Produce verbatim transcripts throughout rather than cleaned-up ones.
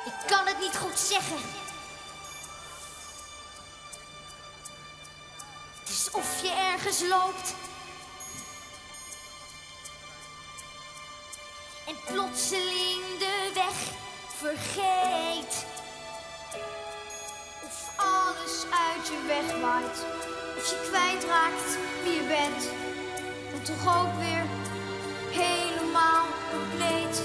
Ik kan het niet goed zeggen. Het is of je ergens loopt en plotseling de weg vergeet. Of alles uit je weg waait. Of je kwijtraakt wie je bent. En toch ook weer helemaal compleet.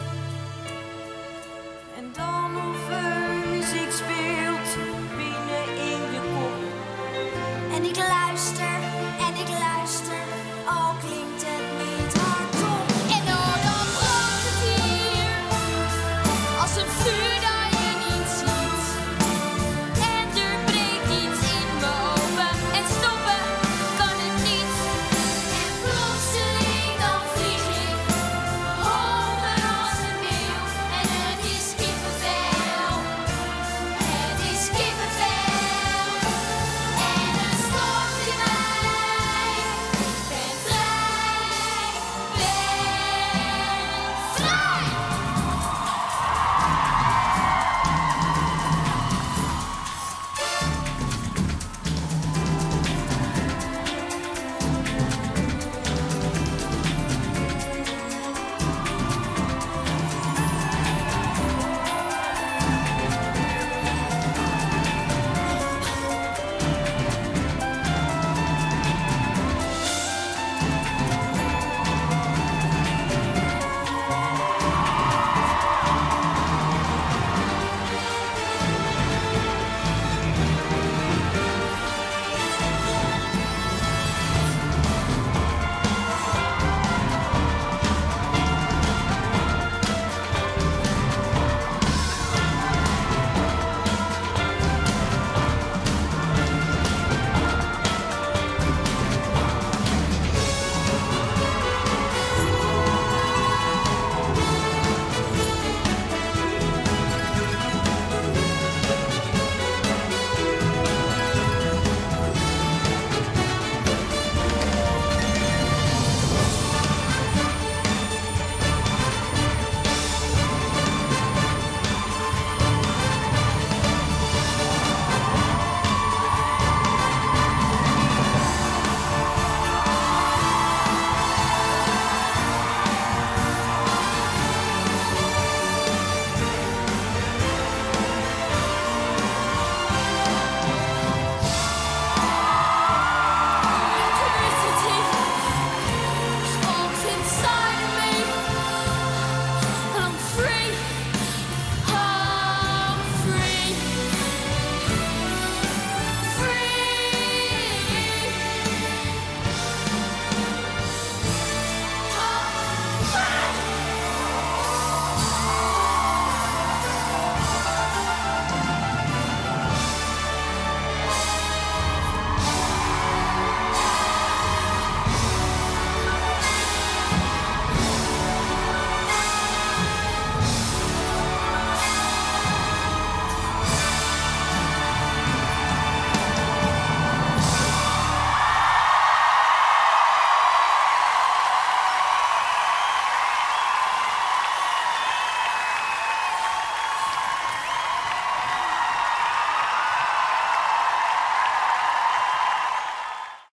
En dan of er muziek speelt binnen in je kop. En ik luister, en ik luister, al klinkt het niet hardop. En oh, dan brandt het hier als een vuur.